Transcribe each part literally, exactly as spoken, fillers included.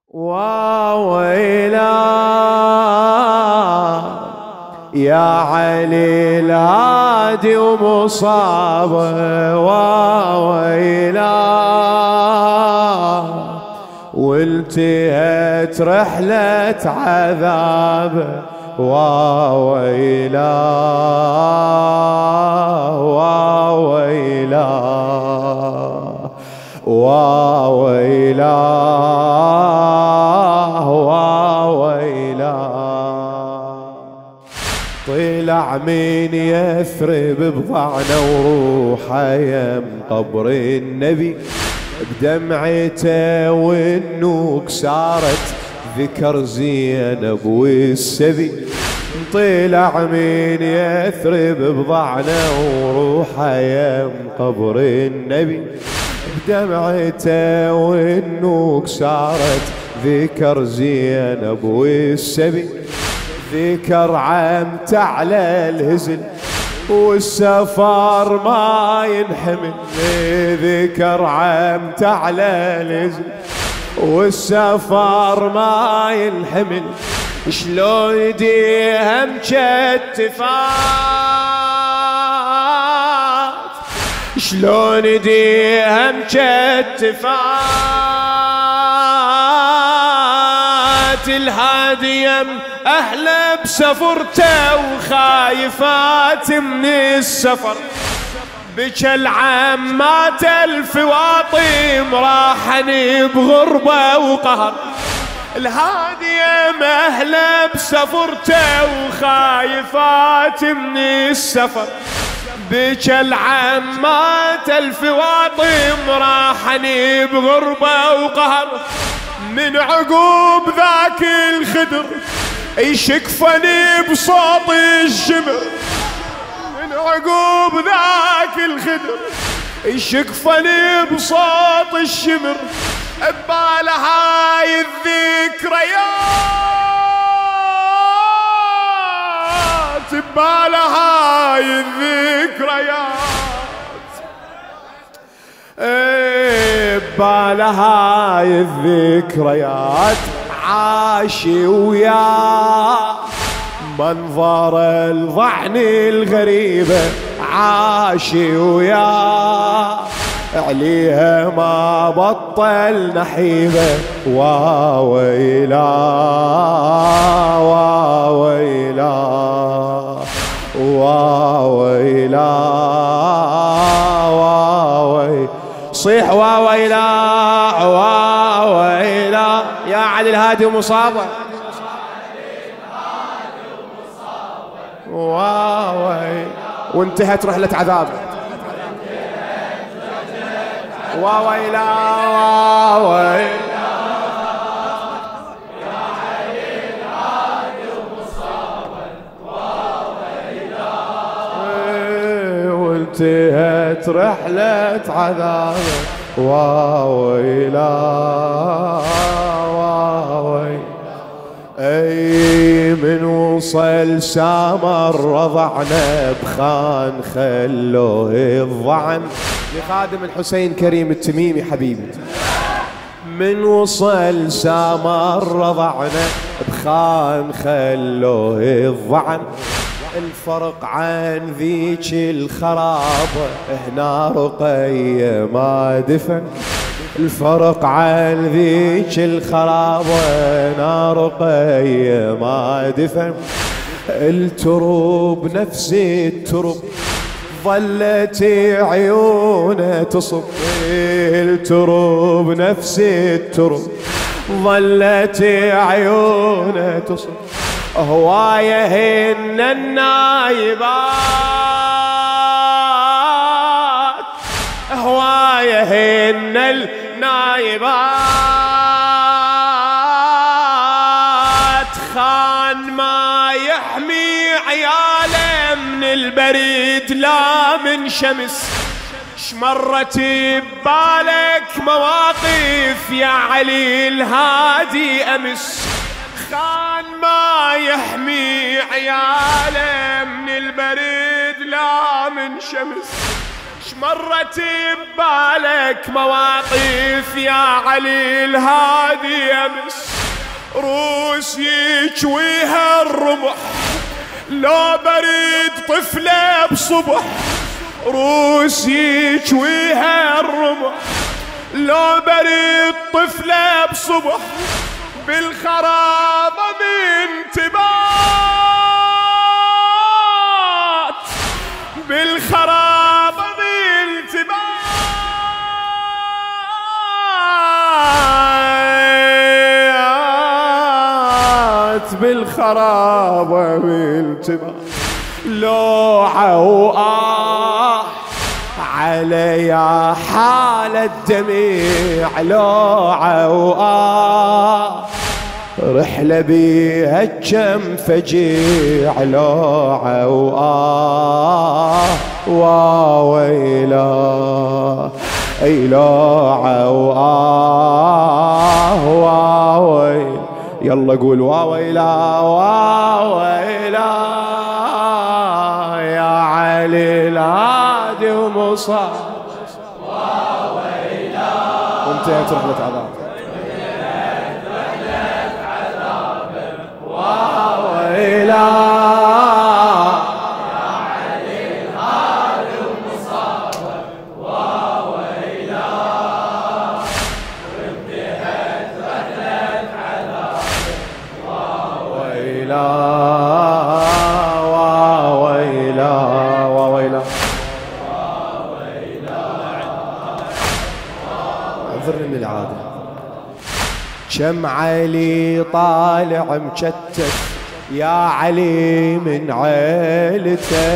وويلا يا علي الهادي ومصابه، وويلا والتهت رحلة عذابه، وويلا وويلا وويلا وويلا. طلع من يثرب بضعنا وروحه يم قبر النبي، بدمعته والنوك صارت ذكر زينب والسبي. طلع من يثرب بضعنا وروحه يم قبر النبي، بدمعته والنوك صارت ذكر زينب والسبي. ذكر عمته على الهزل والسفر ما ينحمل، ذكر عمته على الهزل والسفر ما ينحمل. شلون يديها مكتفات، شلون يديها مكتفات. الهاديم أهلا بسفرته وخايفات من السفر، بكى العمات الفواطم راحني بغربة وقهر. الهاديم أهلا بسفرته وخايفات من السفر، بكى العمات الفواطم راحني بغربة وقهر. من عقوب ذاك الخدر يشكفني بصوت الشمر، من عقوب ذاك الخدر يشكفني بصوت الشمر. ببال هاي الذكريات، ببال هاي الذكريات، ببال هاي الذكريات. عاشي ويا منظر الضعن الغريبة، عاشي ويا عليها ما بطل نحيبة. واويلا واويلا واويلا واويلا. صيح واويلا واويلا يا علي الهادي ومصابه، واويلا وانتهت رحلة عذابه. واويلا واويلا يا علي الهادي ومصابه، واويلا وانتهت رحلة عذابه. واويلا واويلا. اي من وصل سامر رضعنا بخان خلوه الضعن. لخادم الحسين كريم التميمي حبيبي. من وصل سامر رضعنا بخان خلوه الضعن. الفرق عن ذيك الخرابة هنا رقية ما دفن، الفرق عن ذيك الخرابة هنا رقية ما دفن. الترب نفس الترب ظلت عيونه تصب، الترب نفس الترب ظلت عيونه تصب. هوايه هن النايبات، هوايه هن النايبات. خان ما يحمي عياله من البريد لا من شمس. شمرت ببالك مواقف يا علي الهادي أمس. خان ما يحمي عياله من البريد لا من شمس. مرت ببالك مواقف يا علي الهادي امس، روس يجويها الرمح لو بريد طفله بصبح، روس يجويها الرمح لو بريد طفله بصبح، بالخرابه من تبات، بالخرابه من تبات، بالخرابه من تبات، لوعه وآه على يا حال الدميع، لوعه وآه رحلة بيها كم فجيع، لوعه وآه واويلا، اي لوعه وآه واويلا، يلا قول واويلا واويلا يا علي الهادي ومصاب، واويلا وانتهت رحلة عذاب، واويلا يا علي الهادي ومصاب، واويلا وانتهت رحلة عذاب، واويلا واويلا واويلا اعذرني من العادة. كم علي طالع مشتت يا علي من عيلته،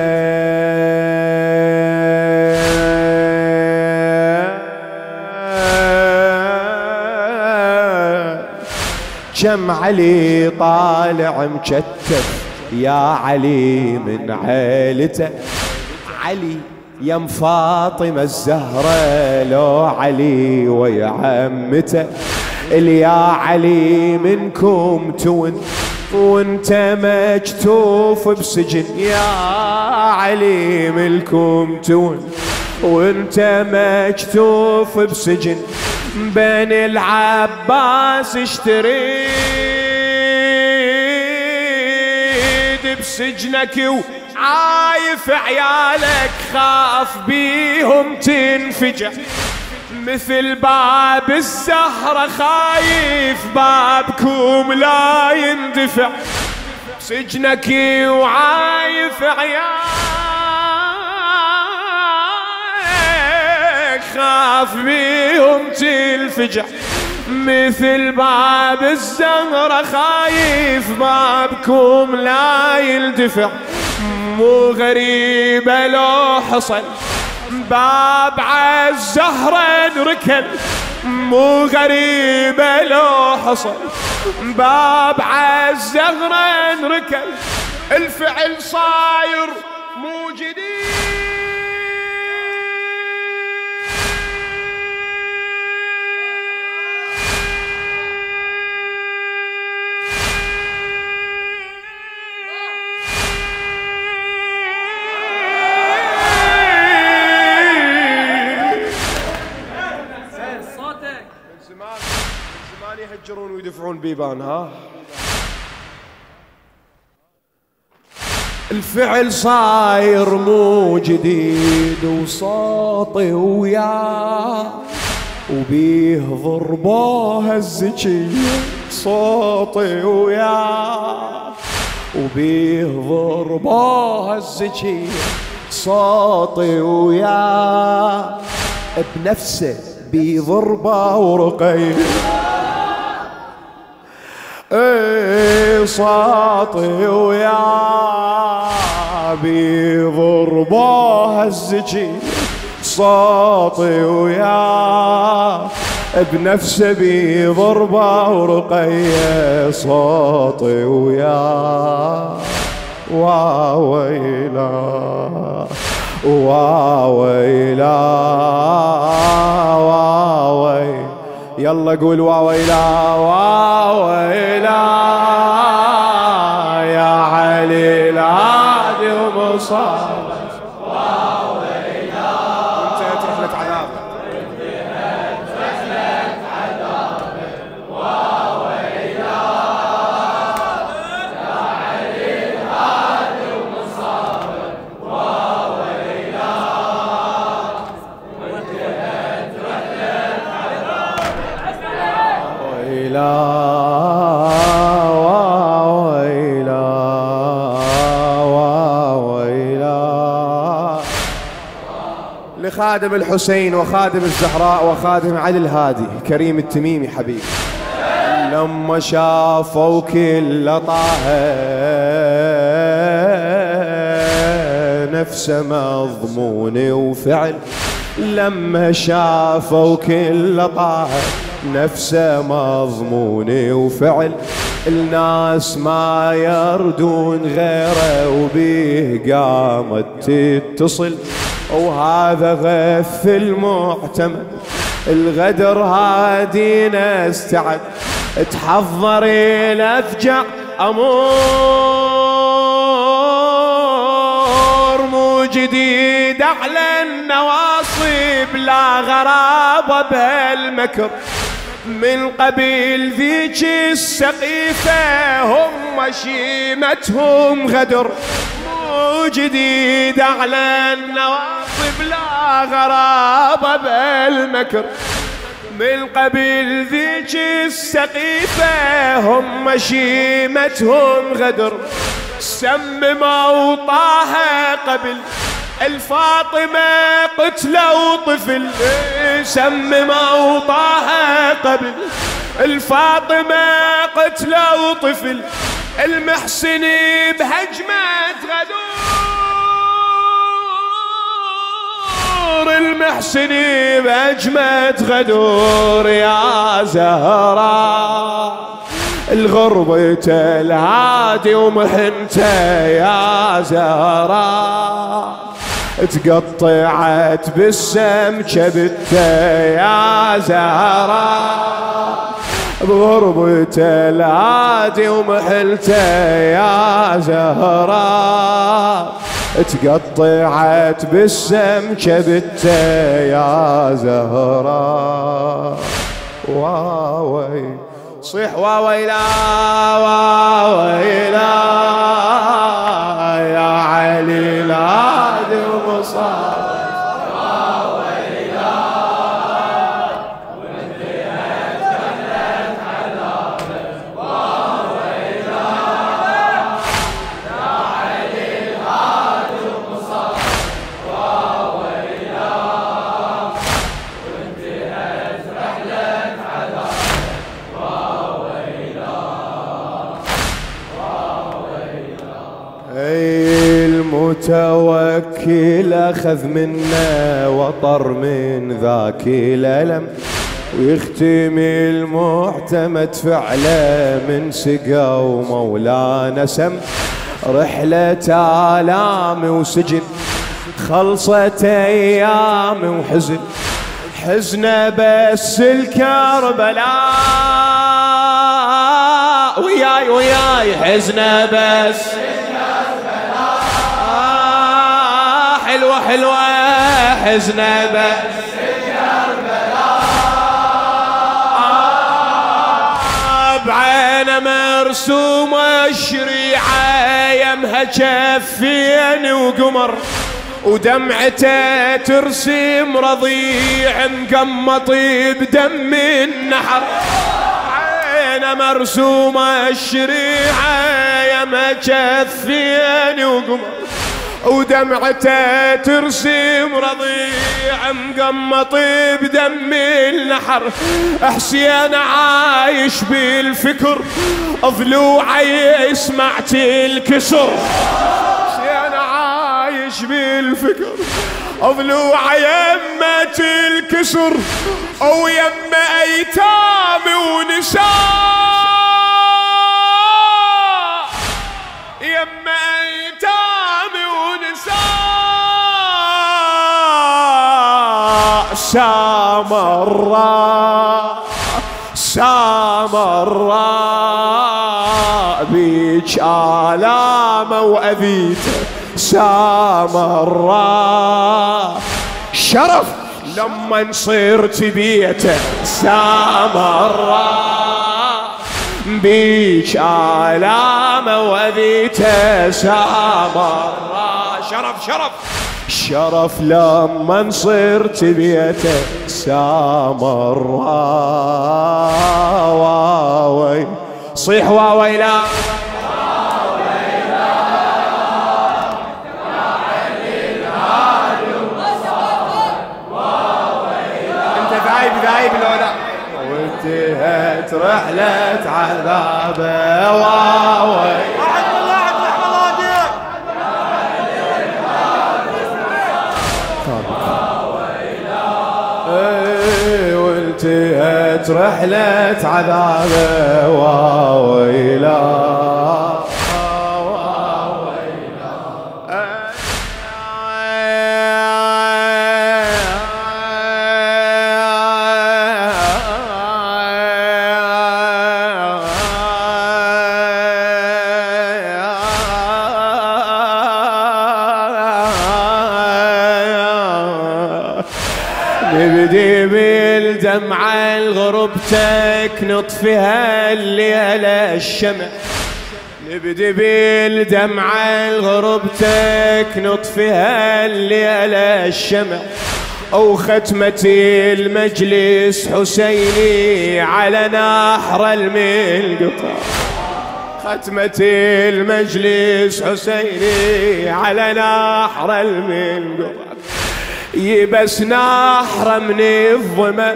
كم علي طالع مشتت يا علي من عيلته، علي يم فاطمة الزهرة لو علي ويا عمته، اللي يا علي منكم تون وانت مكتوف بسجن، يا علي منكم تون وانت مكتوف بسجن، بين العباس اشتريد بسجنك وعايف عيالك، خاف بيهم تنفجع مثل باب الزهرة، خايف بابكم لا يندفع، سجنك وعايف عيالك، خاف بيهم تنفجع مثل باب الزهرة، خايف بابكم لا يندفع، مو غريبة لو حصل باب عالزهرة انركل، مو غريبة لو حصل باب عالزهرة انركل، الفعل صاير مو جديد، يهجرون ويدفعون بيبان. ها الفعل صاير مو جديد، وصوتي وياه وبيه ضربوها الزكية، صوتي وياه وبيه ضربوها الزكية، صوتي وياه بنفسه بضربة ورقية، اي صاطي ويا بضربوها الزكي، صاطي ويا بنفسه بضربة ورقية، صاطي ويا واويلا واويلا واويلا، يلا قول واويلا واويلا يا علي الهادي ومصاب، واويلا ويلا ويلا ويلا. لخادم الحسين وخادم الزهراء وخادم علي الهادي كريم التميمي حبيبي، لما شافوا كل طه نفسه مضمون وفعل، لما شافوا كل طه نفسه مضمون وفعل، الناس ما يردون غيره وبيه قامت تتصل، وهذا غث المعتمد الغدر هادينا استعد، تحضر الافجع امور مو جديد على النواصب، لا غرابه بهالمكر من قبيل ذيك السقيفه هم شيمتهم غدر، مو جديد على النواصب لا غرابه بهالمكر من قبيل ذيك السقيفة هم شيمتهم غدر، سمموا طه قبل الفاطمة قتلوا طفل، سمموا طه قبل الفاطمة قتلوا طفل، المحسن بهجمة غدور، المحسن بهجمة غدور يا زهراء، الغربة الهادي ومحنته يا زهراء، تقطعت بالسم شبته يا زهراء، بغربة الهادي ومحلته يا زهراء، تقطعت بالسم شبته يا زهراء. واوي صيح واويلا واويلا يا علي الهادي ومصاب، المتوكل أخذ منا وطر من ذاك الألم، ويختم المعتمد فعله من سقى ومولانا سم، رحلة آلام وسجن خلصت أيام وحزن، حزنه بس الكربلاء وياي وياي حزنه بس حلوة حلوة حزنه بس بعينه مرسومة الشريعة يمها جفين وقمر، ودمعته ترسم رضيع مقمط بدم النحر، عينه مرسومة الشريعة يمها جفين وقمر، ودمعته ترسم رضيع مقمط بدم النحر، حسين عايش بالفكر ضلوعي سمعت الكسر، حسين عايش بالفكر ضلوعي يمة الكسر، او يم ايتام ونساء، يم ايتام ونساء، سامراء سامراء بيج آلامه وأذيته، سامراء شرف لما صرت بيته، سامراء بيج آلامه وأذيته، سامراء شرف شرف شرف لما صرت بيته، سامراء صيح واويلا انت ذايب ذايب لولا وانتهت رحلة عذابه واويلا وانتهت رحلة عذابه واويلا نبدي بالدمعة الغربتك نطفيها الليلة الشمع نبدي بالدمعة الغربتك نطفيها الليلة الشمع أو ختمة المجلس حسيني على نحر الملقطة ختمة المجلس حسيني على نحر الملقطة يبس نحر من الظما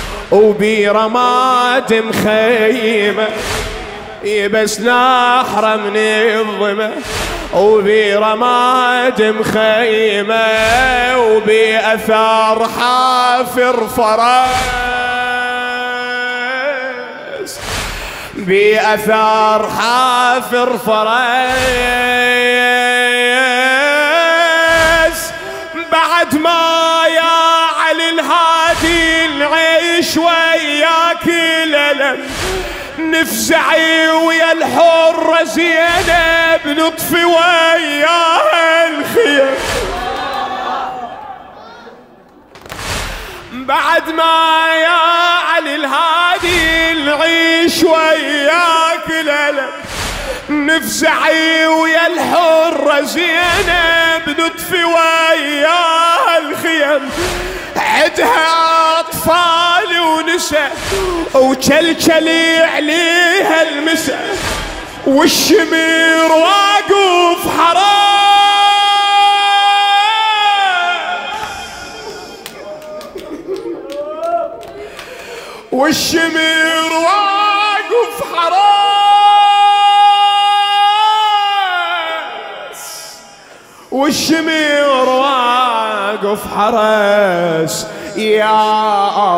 وبرماد مخيمة يبس نحر من الظما وبرماد مخيمة وبأثار حافر فرس بأثار حافر فرس بعد ما يا علي الهادي نعيش وياك الألم نفزعي ويا الحرة زينب نطفي وياها الخيم بعد ما يا علي الهادي نعيش وياك الألم نفزعي ويا الحرة زينب نطفي وياها الخيم عدها أطفال ونساء وكلكلي عليها المساء والشمير واقف حراس والشمير واقف حراس والشمير واقف حراس يا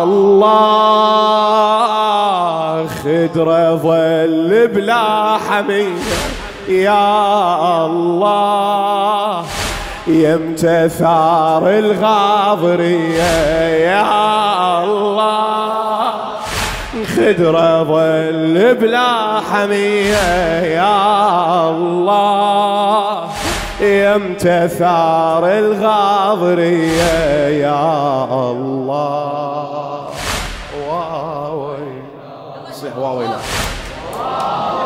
الله خدره ظل بلا حمية يا الله يمتى ثار الغاضرية يا الله خدره ظل بلا حمية يا الله يمتى ثار الغاضرية يا الله واويلا صيح واويلا